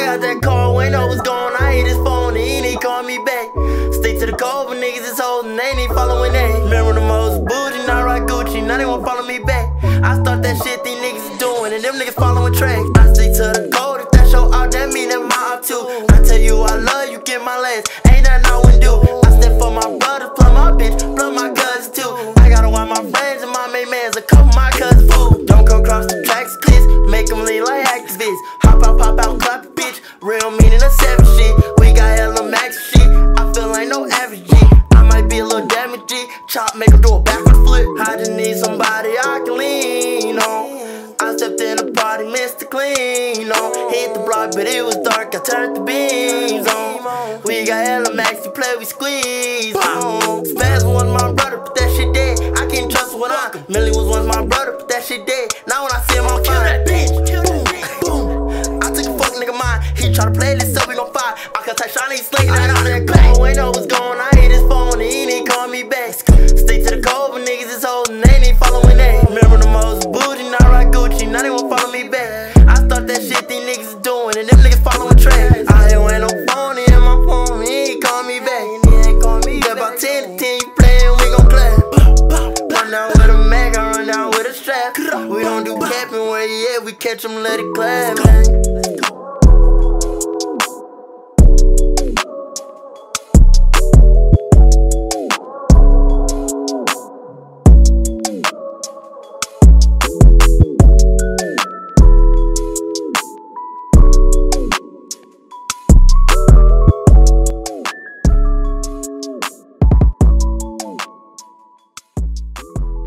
got that car, ain't know what's going on. I hit his phone and he ain't call me back. Stick to the code, but niggas is holding, they ain't following that. Remember the most bougie, now rock Gucci, now they won't follow me back. I start that shit these niggas is doing, and them niggas following tracks. I stick to the code, if that show out, that mean that my out too. I tell you I love you, get my last, ain't nothing I wouldn't do. I step for my brothers, plug my bitch, plug my cousins too. I gotta watch my friends and my main mans, a couple my cousins fool. Don't come across the tracks, kids, make them lean like activists. Hop out, clap a bitch, real meaning a savage shit. We got hella max shit, I feel like no average G. I might be a little damaged G, chop, make her do a backward flip. I just need somebody I can lean on. I stepped in the party, Mr. Clean on. Hit the block, but it was dark, I turned the beams on. We got hella max, you play, we squeeze on. Spaz was my brother, but that shit dead. I can't trust what I Millie was once my brother, but that shit dead. Now when I see him on fire, that bitch, boom. I took a fuck nigga mine, he try to play this up, we gon' fire. I can touch Shiny, slinging that out that clown. Ain't know what's going on, I hit his phone and he ain't call me back. Stick to the code, but niggas is holding, they ain't following that. Remember the most bougie, now rock Gucci, now they won't follow me back. I start that shit these niggas is doing, and them niggas following tracks. I ain't ain't no phone in my phone, he ain't call me back. Got about 10 to 10, you playin', we gon' clap. Run down with a Mac, I run down with a strap. We don't do capping where he at, we catch him, let it clap, man.